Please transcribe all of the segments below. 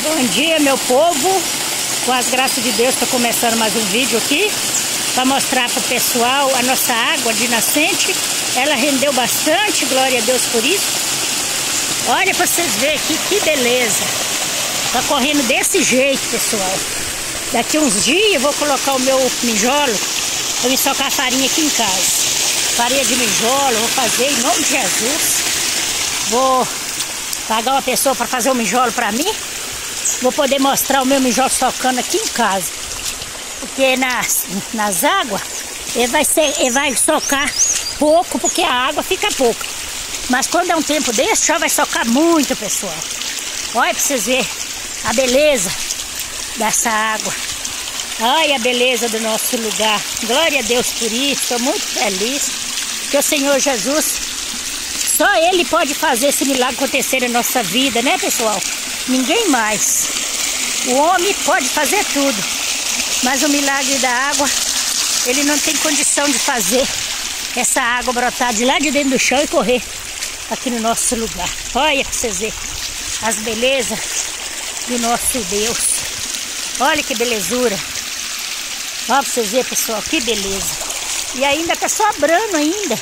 Bom dia, meu povo. Com as graças de Deus, estou começando mais um vídeo aqui para mostrar para o pessoal a nossa água de nascente. Ela rendeu bastante, glória a Deus por isso. Olha para vocês verem aqui que beleza. Tá correndo desse jeito, pessoal. Daqui uns dias eu vou colocar o meu mijolo para me socar a farinha aqui em casa. Farinha de mijolo, vou fazer em nome de Jesus. Vou pagar uma pessoa para fazer o mijolo para mim. Vou poder mostrar o meu mijolo socando aqui em casa. Porque nas águas ele vai socar pouco, porque a água fica pouca. Mas quando é um tempo desse, só vai socar muito, pessoal. Olha para vocês verem a beleza dessa água. Olha a beleza do nosso lugar. Glória a Deus por isso. Estou muito feliz que o Senhor Jesus, só Ele pode fazer esse milagre acontecer na nossa vida, né, pessoal? Ninguém mais. O homem pode fazer tudo, mas o milagre da água, ele não tem condição de fazer essa água brotar de lá de dentro do chão e correr aqui no nosso lugar. Olha para vocês verem as belezas do nosso Deus. Olha que belezura. Olha para vocês verem, pessoal, que beleza. E ainda está sobrando ainda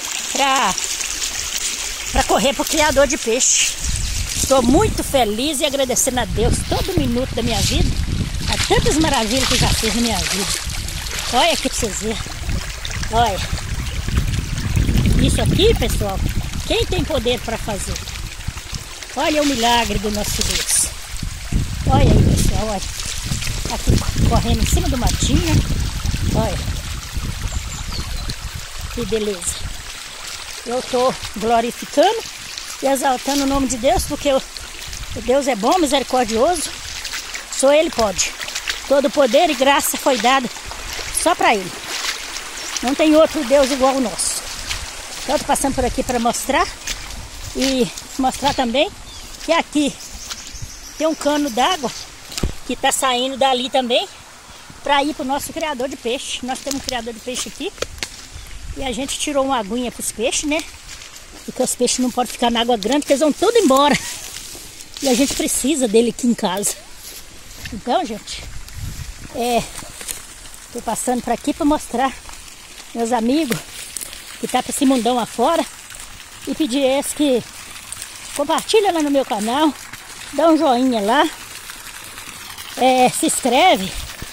para correr para o criador de peixe. Estou muito feliz e agradecendo a Deus todo minuto da minha vida, a tantas maravilhas que já fez na minha vida. Olha aqui para vocês verem. Olha. Isso aqui, pessoal, quem tem poder para fazer? Olha o milagre do nosso Deus. Olha aí, pessoal, olha. Aqui correndo em cima do matinho. Olha. Que beleza. Eu estou glorificando e exaltando o nome de Deus, porque o Deus é bom, misericordioso. Só Ele pode. Todo poder e graça foi dado só para Ele. Não tem outro Deus igual ao nosso. Então, estou passando por aqui para mostrar. E mostrar também que aqui tem um cano d'água que está saindo dali também para ir para o nosso criador de peixe. Nós temos um criador de peixe aqui. E a gente tirou uma aguinha para os peixes, né? Porque os peixes não podem ficar na água grande, porque eles vão tudo embora. E a gente precisa dele aqui em casa. Então, gente, tô passando por aqui para mostrar meus amigos que tá para esse mundão afora e pedir eles que compartilha lá no meu canal, dá um joinha lá, se inscreve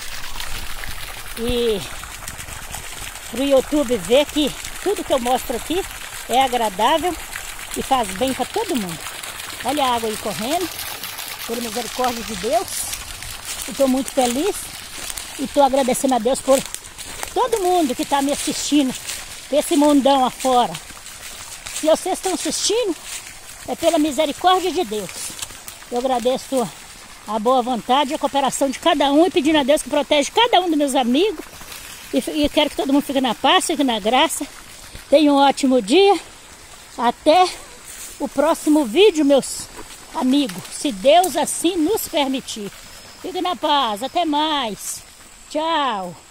e pro YouTube ver que tudo que eu mostro aqui é agradável e faz bem para todo mundo. Olha a água aí correndo, pela misericórdia de Deus. Estou muito feliz e estou agradecendo a Deus por todo mundo que está me assistindo, esse mundão afora. Se vocês estão assistindo, é pela misericórdia de Deus. Eu agradeço a boa vontade e a cooperação de cada um e pedindo a Deus que protege cada um dos meus amigos. E quero que todo mundo fique na paz, fique na graça. Tenham um ótimo dia. Até o próximo vídeo, meus amigos. Se Deus assim nos permitir. Fique na paz. Até mais. Tchau.